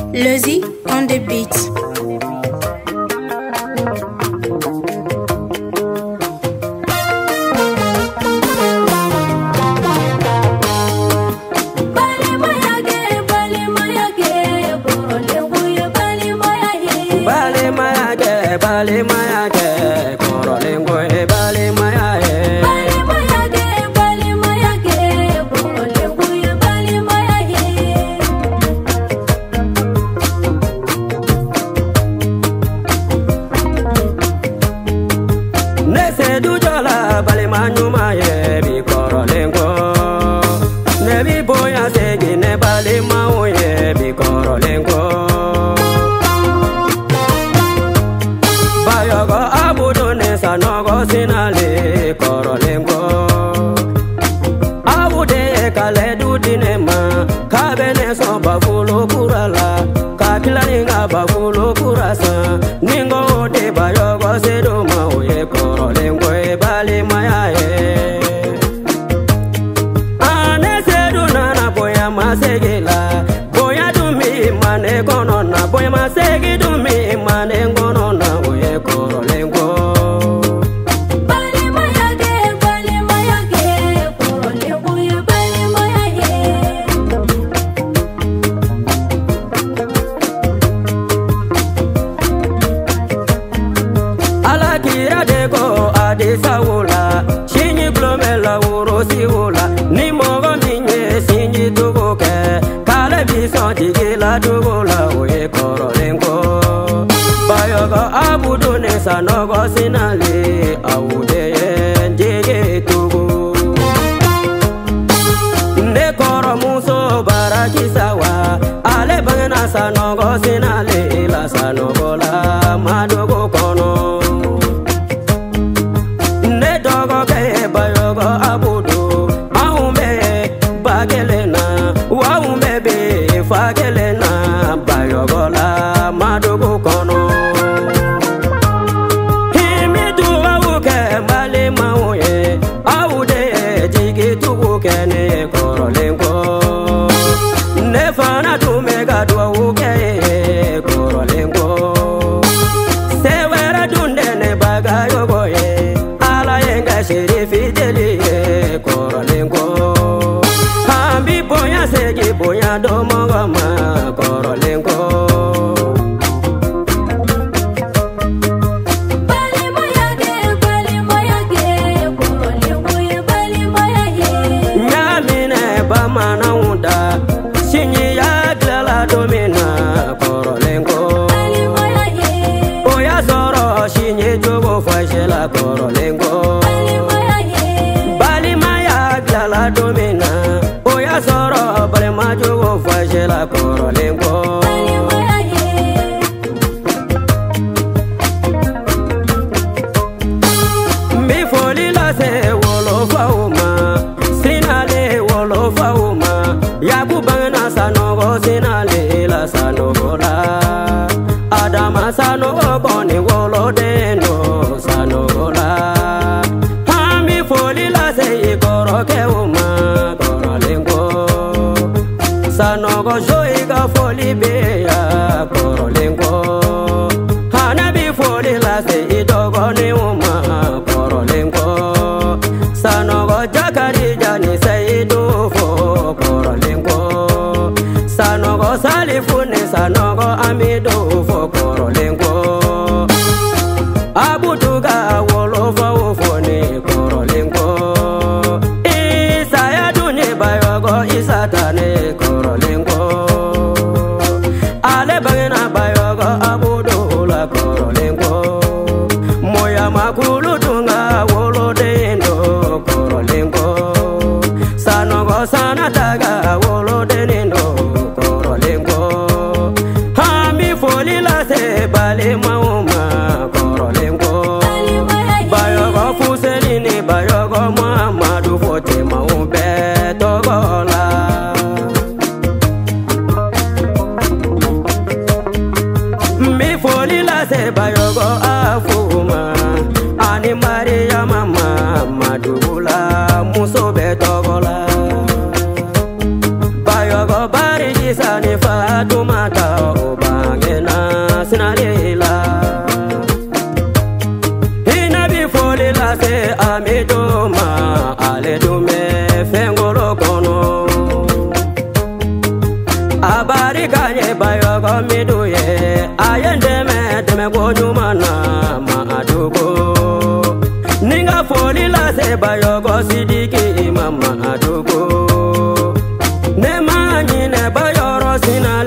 Lozy on the beat. Bale maya ke korolengo e bale maya e bale maya ke korolengo e bale maya e ne se du jola bale manyuma ye bi korolengo ne bi boya se gine bale mawo ye bi korolengo bayogo abudu ne sanogo sinale korolengo abude kale du dinema kabene so bafulo kurala kakilaninga bafulo kurasa ningo de bayogo sedo mawe korolengo e bale maya e ane sedu nana boya masegela boya dumi mane konona boya masegi dumi mane konona korolengo bale maya ke korolengo e bale maya e ala kira deko adisa wula shinyi glomela wuro si wula ni mogo minye sinyi tugu ke kale bison tigila tugu la oye korolengo bayogo abudu ne sanogo sinale awude njege tugu nde koro muso baraki sawa ale bangena sanogo sinale la sanogo la madogo kono nde dogo ke bayogo abudu ahumbe bagelena wahumbe be fagelena bayogo la madogo kono kene korolengo ne fana tumega duauke korolengo sewera dunde ne bagayogo ye ala yenga sherifi deli korolengo hambi boya segi boya domogama korolengo bamana unda sinyi ya glala domina korolengo oya zoro sinyi jogo fashela korolengo bali maya glala domina oya zoro bali ma jogo fashela korolengo mi foli la se wolo fauma sinale wolo fauma yaku bangna sanogo sinale la sanogo la adama sanogo koni wolo deno sanogo la hami foli la se ikoro ke uma korolengo sanogo joiga foli be ya korolengo hanabi foli la se idogo ni uma korolengo sanogo jakari jani seidu fo korolengo sanogo salifune sanogo amidu fo korolengo abuduga wolofa ufone korolengo isaya duni bayogo isatane korolengo ale bangena bayogo abudula korolengo moya makulu dunga wolodendo korolengo sanogo sanataga wolodendo korolengo hami foli la se bale mauma korolengo bayogo fuselini bayogo muhammadu fote maumbe togola mi foli la se bayogo afuma ani maria mama madugula muso be togola bayogo bari jisani fatumata abarika ye bayogo miduye ayendeme deme gonyumana ma adugo ninga foli la se bayogo sidiki mama adugo ne manyi ne bayoro sinale